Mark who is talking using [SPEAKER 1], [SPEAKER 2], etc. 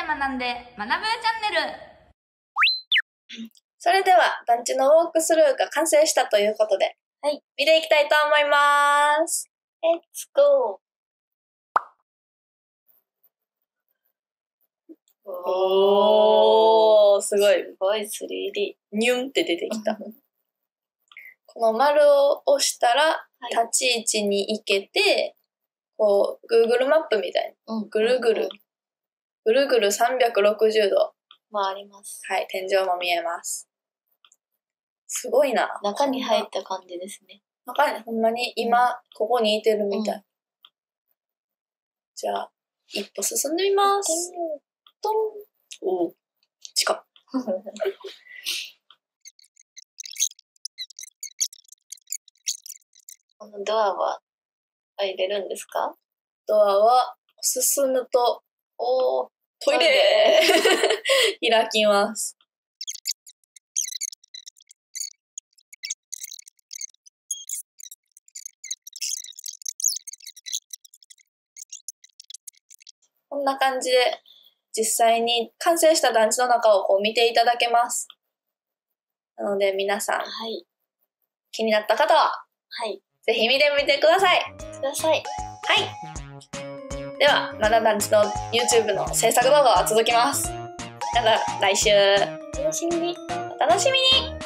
[SPEAKER 1] 学んで学ぶチャンネル。
[SPEAKER 2] それでは団地のウォークスルーが完成したということで、
[SPEAKER 1] はい、
[SPEAKER 2] 見ていきたいと思います。
[SPEAKER 1] Let's go。
[SPEAKER 2] おー、すごい。
[SPEAKER 1] すごい 3D。
[SPEAKER 2] ニュンって出てきた。この丸を押したら、立ち位置に行けて、こう、Google マップみたいに、ぐるぐる360度
[SPEAKER 1] 回ります。
[SPEAKER 2] はい、天井も見えます。すごいな。
[SPEAKER 1] 中に入った感じですね。
[SPEAKER 2] 中に、ほんまに今、ここにいてるみたい。じゃあ、一歩進んでみます。トン。おー、近っ。
[SPEAKER 1] このドアは入れるんですか？
[SPEAKER 2] ドアは進むと、トイレ開きます。こんな感じで実際に完成した団地の中をこう見ていただけます。なので皆さん、気になった方は、ぜひ見てみてください。はい。では、なだ団地の YouTube の制作動画は続きます。また来週。お楽しみに。